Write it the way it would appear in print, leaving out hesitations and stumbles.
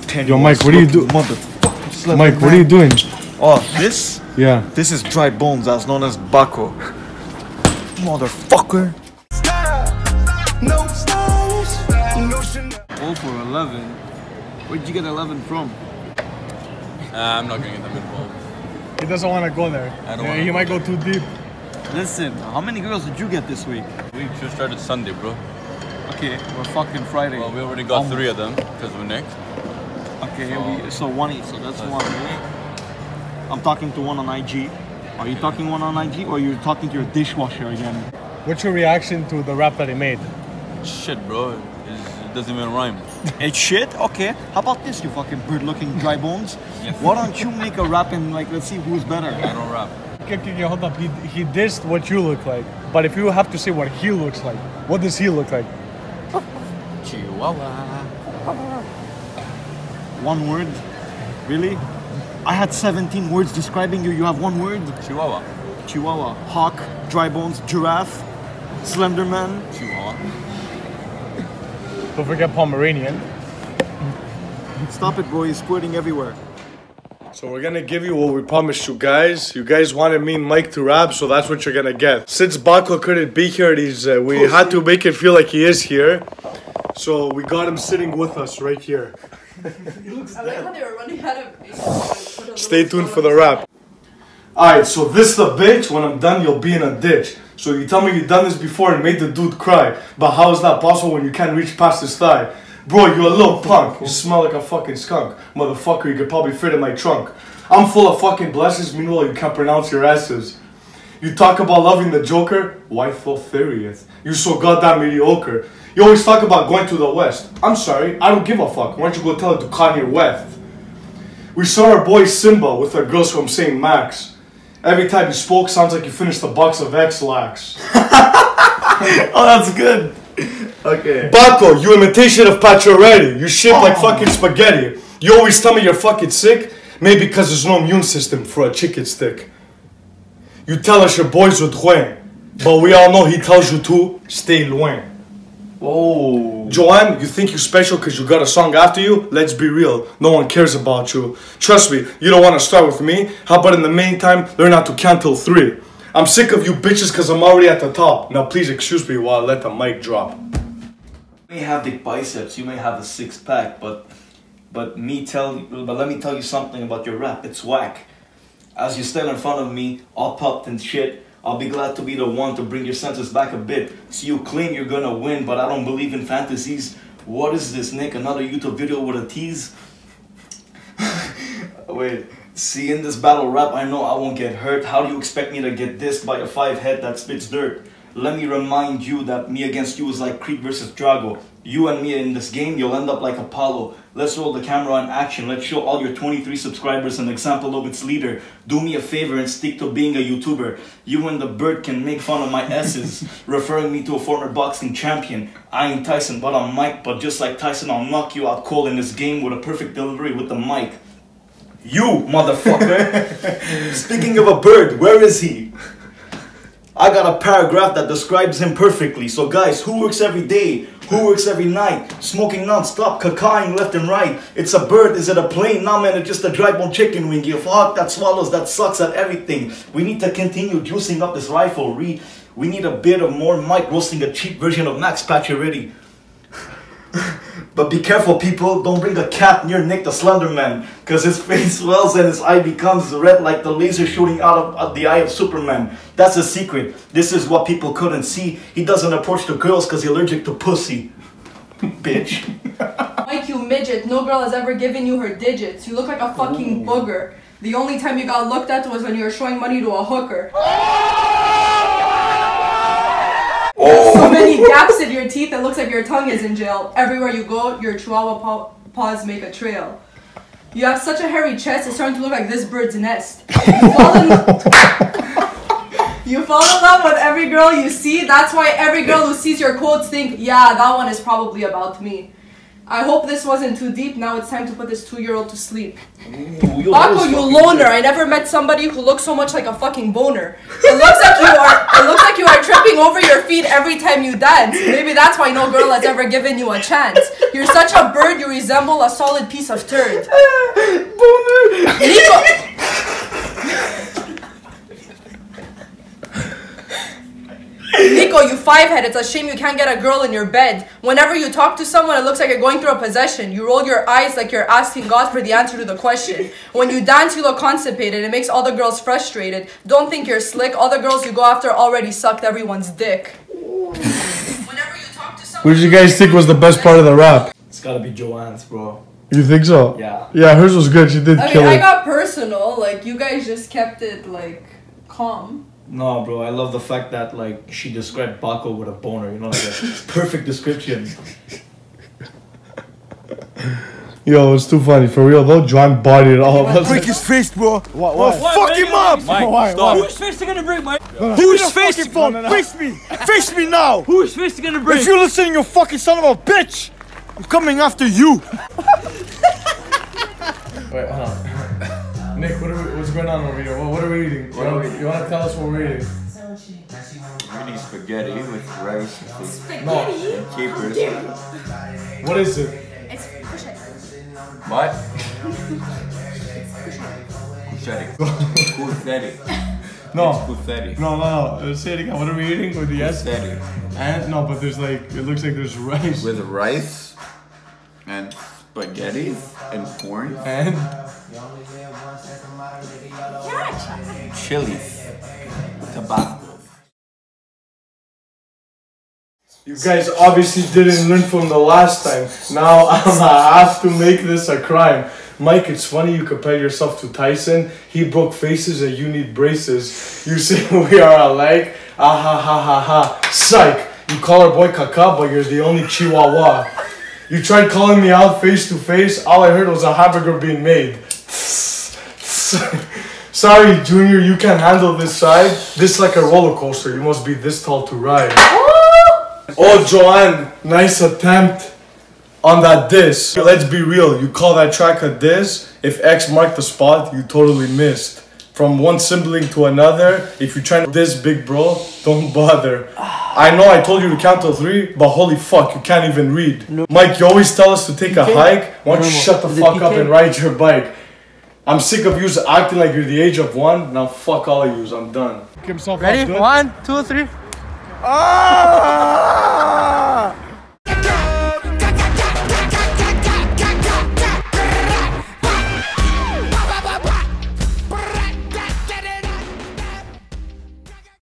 Yo, Mike, what are you doing? Mike, what are you doing? Oh, this? Yeah. This is dry bones, that's known as bako. Motherfucker. 0 for 11. Where'd you get 11 from? I'm not gonna get them involved. He doesn't want to go there. He might go too deep. Listen, how many girls did you get this week? We just started Sunday, bro. Okay, we're fucking Friday. Well, we already got 3 of them because we're Nick. Okay, so 1 each, so that's 1. I'm talking to one on IG. Are you talking one on IG or are you talking to your dishwasher again? What's your reaction to the rap that he made? Shit, bro. It doesn't even rhyme. It's shit? Okay. How about this, you fucking bird-looking dry bones? Why don't you make a rap and like, let's see who's better? I don't rap. Okay, hold up. He dissed what you look like. But if you have to say what he looks like, what does he look like? Chihuahua. 1 word? Really? I had 17 words describing you. You have 1 word? Chihuahua. Chihuahua. Hawk. Dry bones. Giraffe. Slender man. Chihuahua. Don't forget Pomeranian. Stop it, bro. You're squirting everywhere. So we're gonna give you what we promised you guys. You guys wanted me and Mike to rap, so that's what you're gonna get. Since Bako couldn't be here, we had to make it feel like he is here. So we got him sitting with us right here. He looks I like how they were running out of ink. Stay tuned for the rap. Alright, so this the bitch. When I'm done, you'll be in a ditch. So you tell me you've done this before and made the dude cry. But how is that possible when you can't reach past his thigh? Bro, you a little punk. You smell like a fucking skunk. Motherfucker, you could probably fit in my trunk. I'm full of fucking blessings, meanwhile you can't pronounce your S's. You talk about loving the Joker? Why so serious? You so goddamn mediocre. You always talk about going to the West. I'm sorry, I don't give a fuck. Why don't you go tell it to Kanye West? We saw our boy Simba with our girls from St. Max. Every time you spoke, sounds like you finished a box of X-Lax. Oh, that's good. Okay. Bako, you imitation of Pacioretty. You shape like fucking spaghetti. You always tell me you're fucking sick. Maybe because there's no immune system for a chicken stick. You tell us your boys with Juan, but we all know he tells you to stay loin. Oh. Joanne, you think you're special because you got a song after you? Let's be real, no one cares about you. Trust me, you don't want to start with me. How about in the meantime, learn how to count till 3. I'm sick of you bitches because I'm already at the top. Now please excuse me while I let the mic drop. You may have big biceps, you may have a 6-pack, but let me tell you something about your rap. It's whack. As you stand in front of me, all puffed and shit, I'll be glad to be the one to bring your senses back a bit. So you claim you're gonna win, but I don't believe in fantasies. What is this, Nick? Another YouTube video with a tease? Wait, see, in this battle rap, I know I won't get hurt. How do you expect me to get dissed by a 5-head that spits dirt? Let me remind you that me against you is like Creed versus Drago. You and me in this game, you'll end up like Apollo. Let's roll the camera in action. Let's show all your 23 subscribers an example of its leader. Do me a favor and stick to being a YouTuber. You and the bird can make fun of my S's, referring me to a former boxing champion. I ain't Tyson, but I'm Mike. But just like Tyson, I'll knock you out cold in this game with a perfect delivery with the mic. You, motherfucker! Speaking of a bird, where is he? I got a paragraph that describes him perfectly. So guys, who works every day? Who works every night? Smoking non-stop, cacaing left and right. It's a bird, is it a plane? Nah man, it's just a dry bone chicken wing. You hawk that swallows, that sucks at everything. We need to continue juicing up this riflery. We need a bit of more Mike roasting a cheap version of Max Pacioretty. But be careful, people, don't bring a cat near Nick the Slenderman, cause his face swells and his eye becomes red like the laser shooting out of the eye of Superman. That's a secret. This is what people couldn't see. He doesn't approach the girls cause he's allergic to pussy. Bitch. Mike, you midget, no girl has ever given you her digits. You look like a fucking booger. The only time you got looked at was when you were showing money to a hooker. So many gaps in your teeth, it looks like your tongue is in jail. Everywhere you go, your chihuahua paws make a trail. You have such a hairy chest, it's starting to look like this bird's nest. You fall in love with every girl you see. That's why every girl who sees your quotes think, yeah, that one is probably about me. I hope this wasn't too deep. Now it's time to put this 2-year-old to sleep. Ooh, Bako, you loner. I never met somebody who looks so much like a fucking boner. It looks like you are tripping over your feet every time you dance. Maybe that's why no girl has ever given you a chance. You're such a bird, you resemble a solid piece of turd. Boner. Nico. Nico, you 5-head, it's a shame you can't get a girl in your bed. Whenever you talk to someone, it looks like you're going through a possession. You roll your eyes like you're asking God for the answer to the question. When you dance, you look constipated. It makes all the girls frustrated. Don't think you're slick. All the girls you go after already sucked everyone's dick. Whenever you talk to someone, What did you guys think was the best part of the rap? It's gotta be Joanne's, bro. You think so? Yeah. Yeah, hers was good. She did kill I it. got personal. Like, you guys just kept it, like, calm. No, bro, I love the fact that, like, she described Bako with a boner, you know, like a perfect description. Yo, it's too funny. For real though, John bodied all of us. Break his face, bro. What? Fuck him up. Mike, stop. Whose face you gonna break, Mike? Whose face? Face me. Face me now. Whose face you gonna break? If you listen, you fucking son of a bitch. I'm coming after you. Wait, hold on. Nick, what's going on over here? What are we eating? You want to tell us what we're eating? I'm eating spaghetti with rice and capers. What is it? It's cushion. What? Kuthetti. No. Kuthetti. No. Say it again. What are we eating with the S? Kuthetti. And no, but there's like, it looks like there's rice. With rice and spaghetti and corn. And Chilies. Tabasco. you guys obviously didn't learn from the last time. Now I'm gonna have to make this a crime. Mike, it's funny you compare yourself to Tyson. He broke faces and you need braces. You say we are alike. Ah ha ha ha ha. Psych. You call our boy Kaka, but you're the only Chihuahua. You tried calling me out face to face. All I heard was a hamburger being made. Sorry, Junior, you can't handle this side. This is like a roller coaster. You must be this tall to ride. Oh, Joanne, nice attempt on that diss. Let's be real. You call that track a diss? If X marked the spot, you totally missed. From one sibling to another, if you're trying to diss big bro, don't bother. I know I told you to count to 3, but holy fuck, you can't even read. No. Mike, you always tell us to take a hike. Why don't you shut the fuck up and ride your bike? I'm sick of you acting like you're the age of 1. Now fuck all of you, I'm done. Ready? 1, 2, 3. Ah!